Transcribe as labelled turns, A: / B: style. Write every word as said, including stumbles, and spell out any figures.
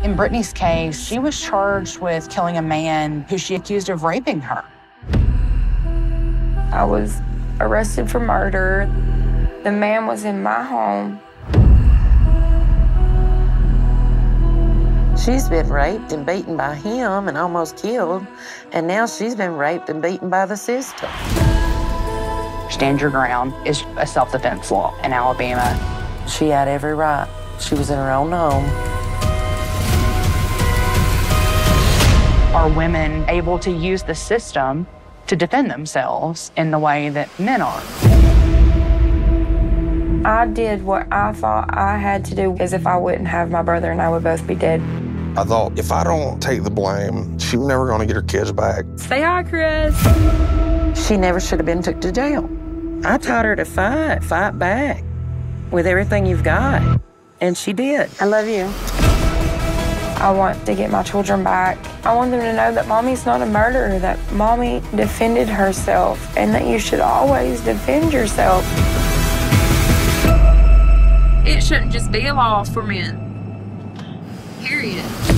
A: In Brittany's case, she was charged with killing a man who she accused of raping her.
B: I was arrested for murder. The man was in my home.
C: She's been raped and beaten by him and almost killed, and now she's been raped and beaten by the system.
A: Stand your ground is a self-defense law in Alabama.
C: She had every right. She was in her own home.
A: Are women able to use the system to defend themselves in the way that men are?
B: I did what I thought I had to do, because if I wouldn't have my brother and I would both be dead.
D: I thought, if I don't take the blame, she's never gonna get her kids back.
B: Say hi, Chris.
C: She never should have been took to jail. I taught her to fight, fight back with everything you've got, and she did.
B: I love you. I want to get my children back. I want them to know that Mommy's not a murderer, that Mommy defended herself, and that you should always defend yourself.
E: It shouldn't just be a law for men. Period.